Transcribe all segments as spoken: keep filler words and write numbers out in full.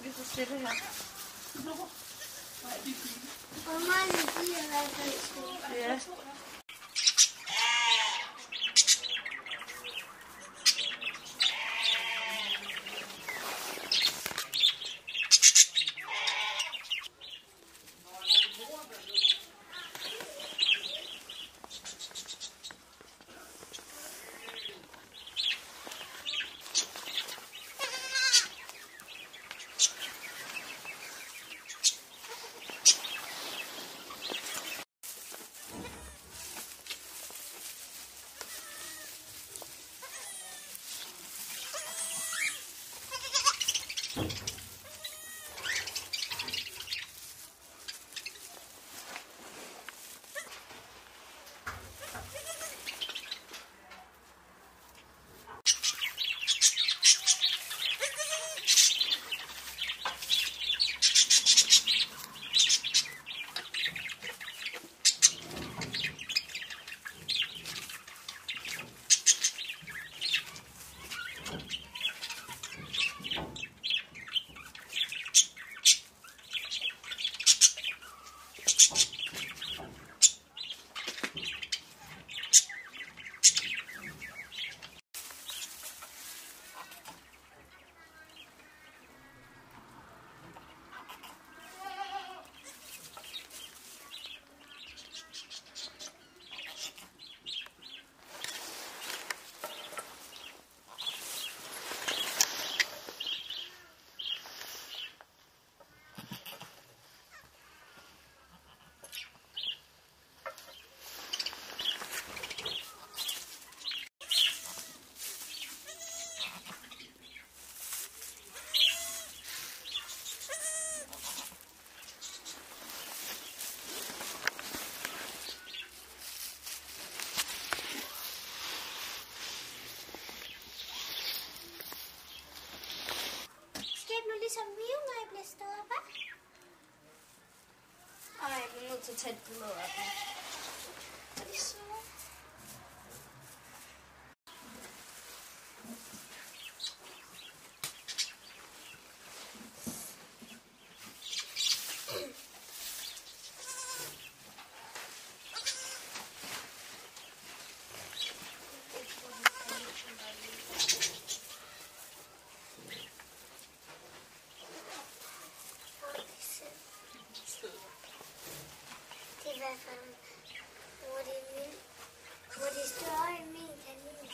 det så stille her. Nå. Nej, det er fint. Hvor meget de er i hvert fald. Ja. Ligesom vi, når jeg bliver stået, hva'? Ej, jeg bliver nødt til at tage et billede af dem. Er de søde? Hvor det er min, hvor det er større end min kanin.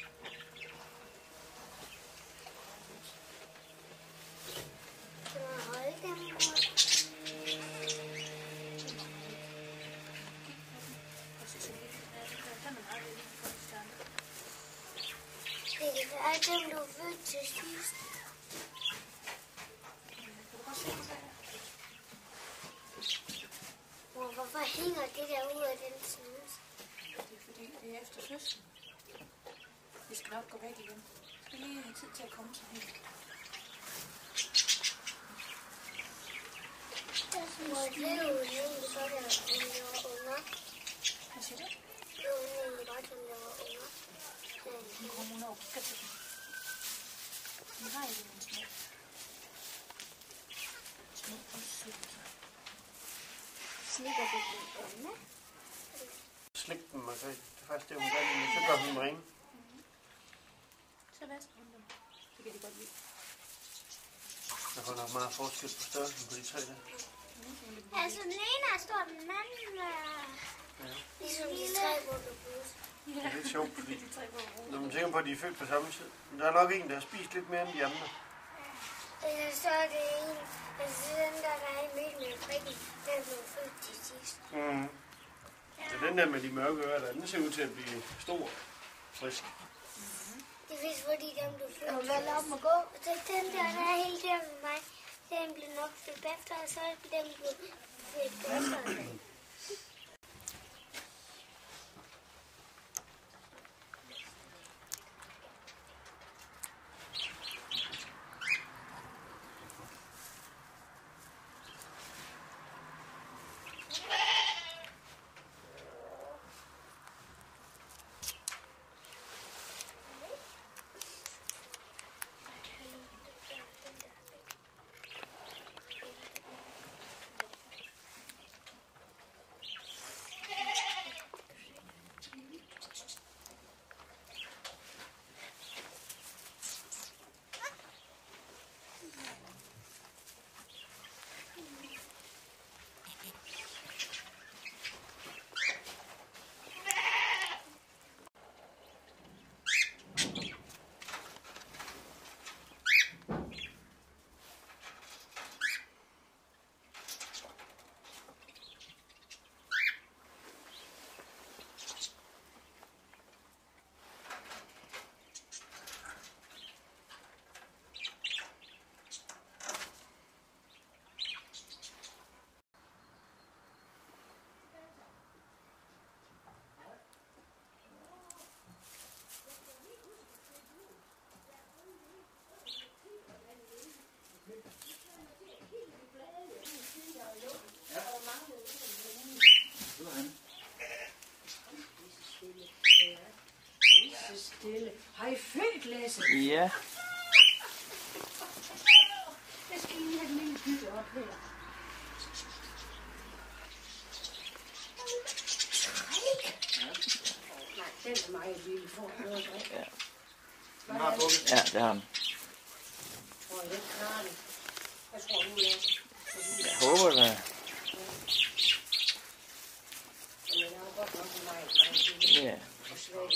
Kan man holde dem rundt? Det kan være dem, du er født til sidst. Hvorfor hænger det der ud af den snus? Det er fordi, det er efter fødslen. Vi skal nok gå væk igen. Vi skal lige have tid til at komme sig hen. Hvor det er jo egentlig godt, at hun laver unger. Hvad siger du? Det er jo egentlig godt, at hun laver unger. Nu kommer hun over og kigger til dem. Vi har ikke nogen små. Små udsøgelser. Slikker det lidt øjne. Slik dem, og så det første det hun gør, men så gør hun ringe. Så vasker hun dem. Det kan de godt lide. Der var nok meget forskel på størrelsen på de tre der. Altså, den ene er stor, den anden er... Ja. Ligesom de tre vugge bus. Det er lidt sjovt, fordi når man tænker på, at de er født på samme tid. Men der er nok en, der har spist lidt mere end de andre. Eller så er det en, altså den der, der er i midt med prikken, den blev født til sidst. Mm. Ja, den der med de mørke ører, der, den ser ud til at blive stor frisk. Mm-hmm. Det er vist, fordi den blev født. Og hvad op og gå? Så den der, der er helt der med mig, den blev nok født efter, og så er den blevet født efter. stille. Har I fyldt glasset? Ja. Jeg skal lige have den lille bytte op her. Nej, den er meget lille for noget at drikke. Ja. Den har drukket. Ja, det har den. Tror jeg ikke klarer det. Jeg tror, du er det. Jeg håber det. Men jeg har godt nok en meget, meget lille Ja. og svag.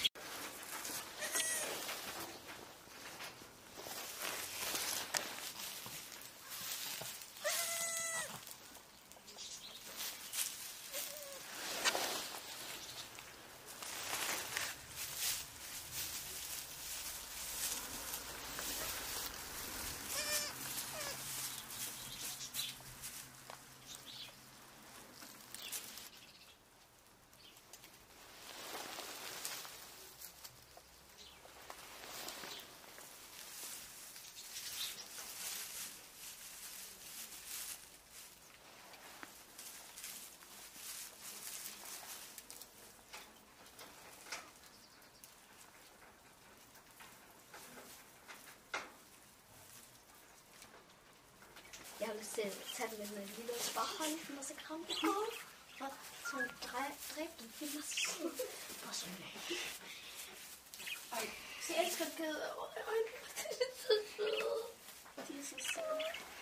Jeg har lyst til at tage den med en lille og bare holde den og så kramme den på. Og så dræbe den. Det er så sødt. Hvor så længe. Ej, så jeg elsker kede over øjnene. Det er så søde. De er så søde.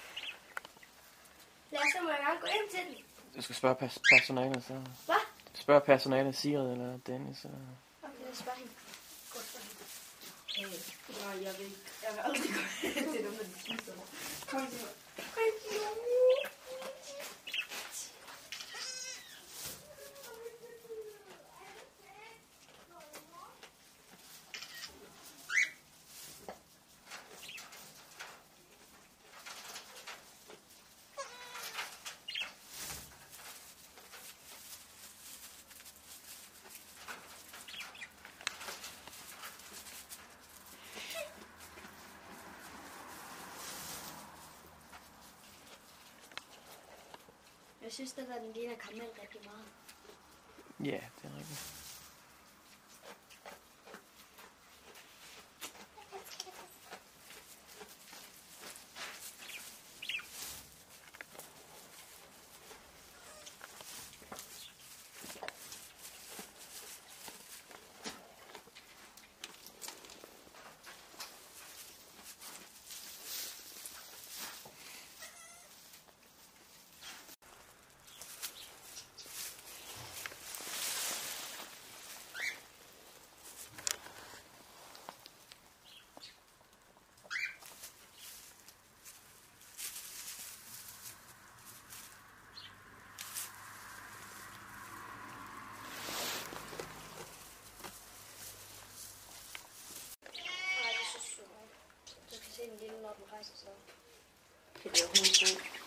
Lad os så må jeg gerne gå ind til den. Du skal spørge pers personalet, så. Hvad? Spørg personalet, Sigrid eller Dennis. Eller... Okay, jeg spørger hende. Godt for hende. Hey, nej, jeg vil, jeg vil aldrig gå hen til dem, når de spiser mig. Kom til mig. Jeg synes, at den ligner karamel rigtig meget. Ja, det er rigtigt. Når den rejser sig. Det bliver hun god.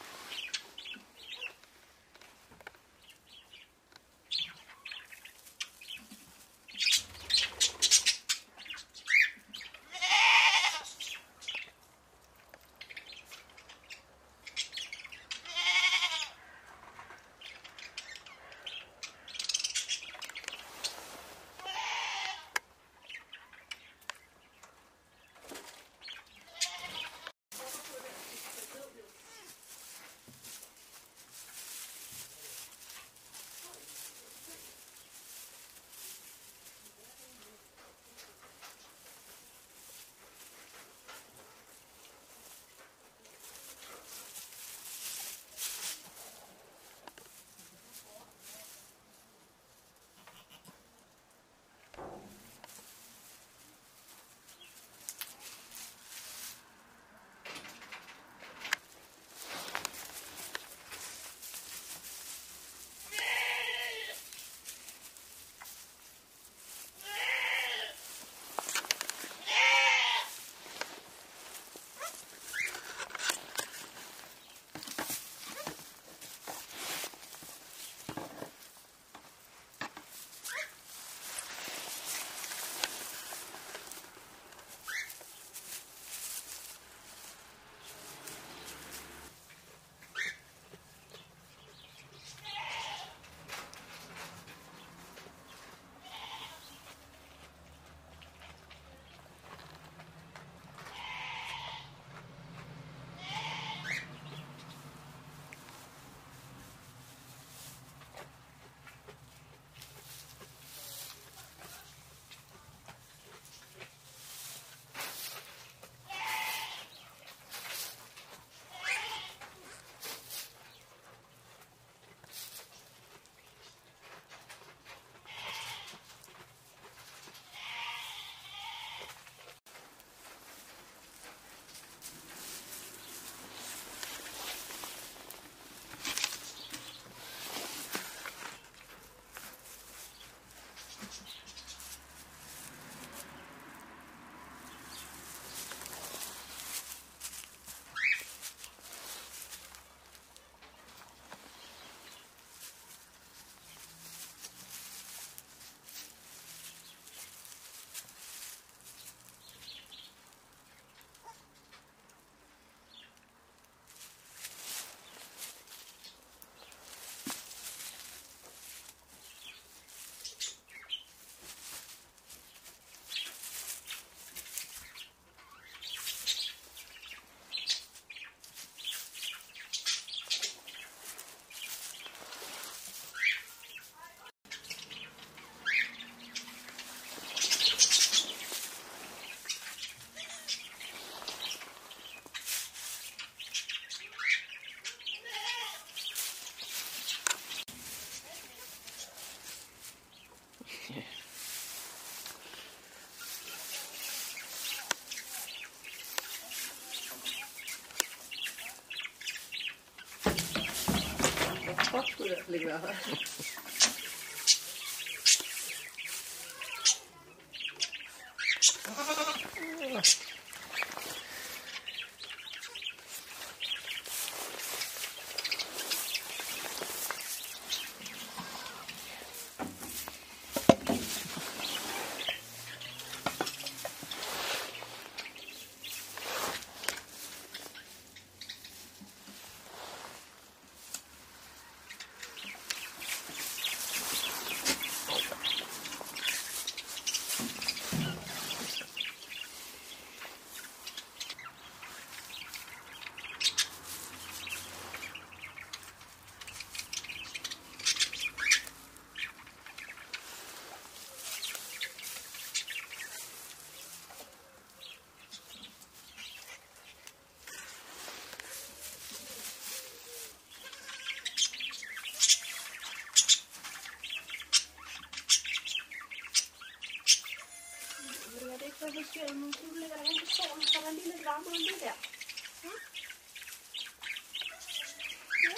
fald ikke være her. Hvis du lægger dig ind i solen, så er der lige lidt varmere end det der. Ja. Ja.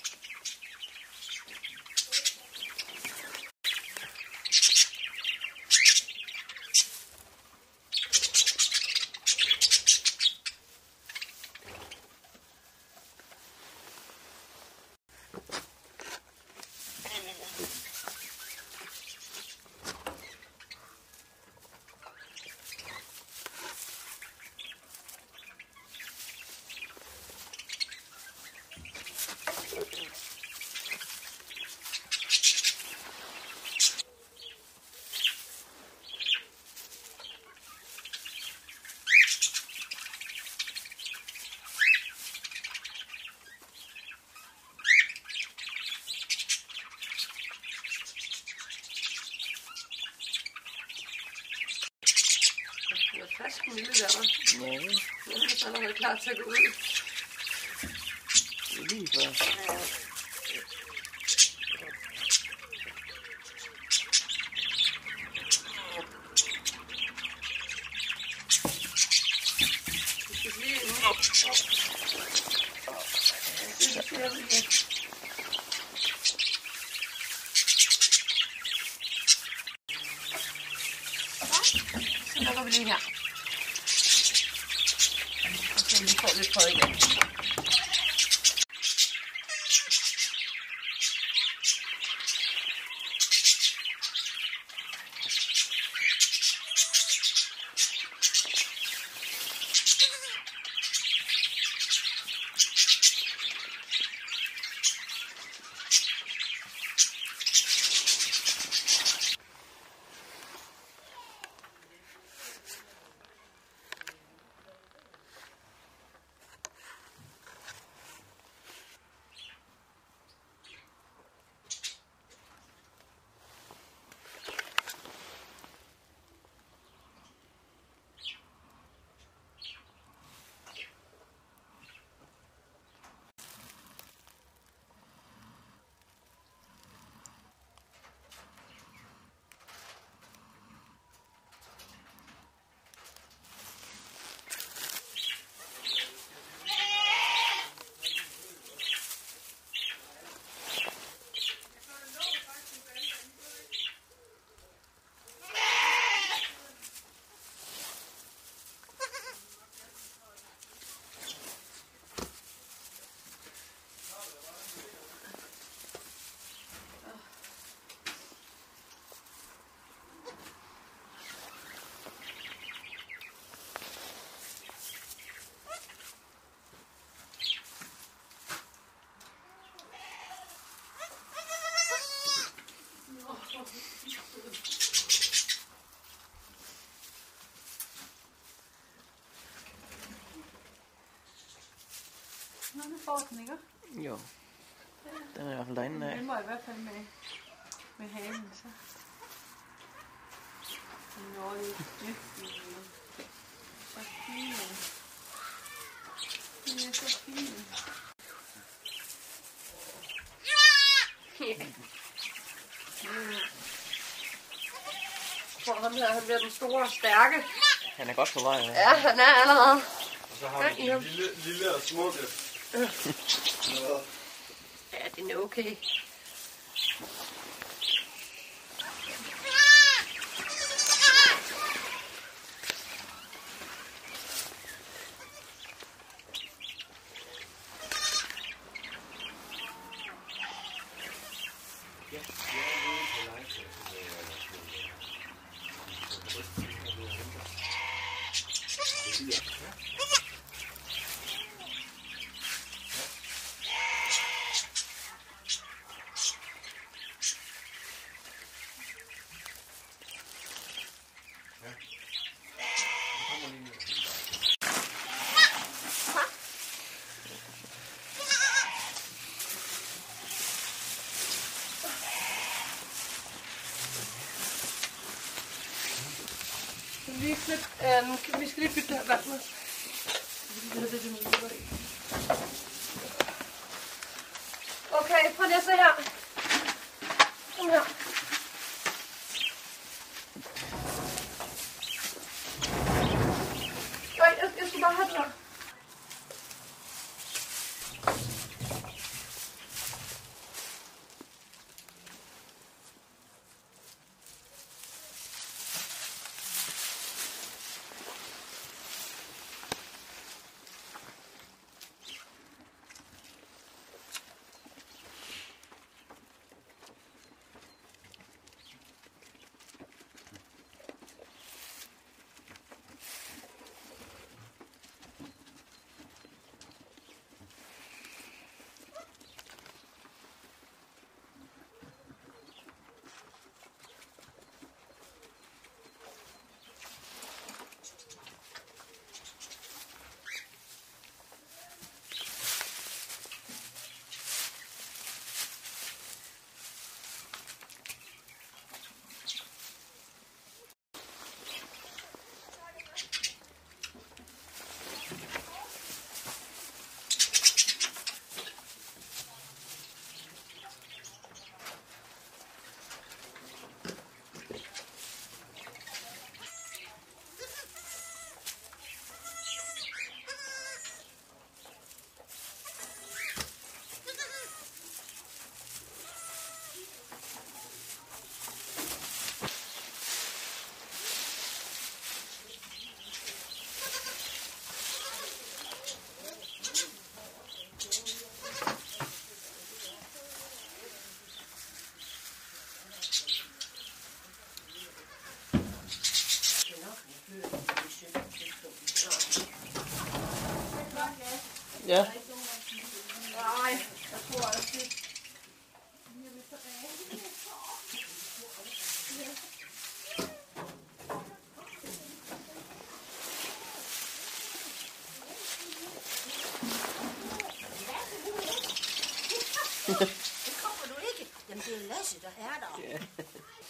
Frisk milde der, hva'? Ja, Nu er det allerede klar til at gå ud. det er lige før. Ja. Du skal lige ind. Ja, det ser vi igen. Så lukker vi lige her. Og så vi får lidt fred igen. Nå, nu får den, ikke? Jo. Den er i hvert fald derinde af. Den må i hvert fald med, med halen, så. Nå, det er dygtigt. Så fint. Det er så fint. Jeg tror, ham her, han bliver den store og stærke. Han er godt på vej. Ja, ja han er allerede. Og så har vi den lille, lille og smukke. Ja, den er okay. Lige klippe, øh, vi skal lige bytte det her vand med. Det er det, det er det. Okay, prøv lige at se her. Kom her. Nej, jeg, jeg skal bare have det der. Ja. Nej, jeg tror også det. Det kommer du ikke. Jamen det er Lasse, der er der. Ja.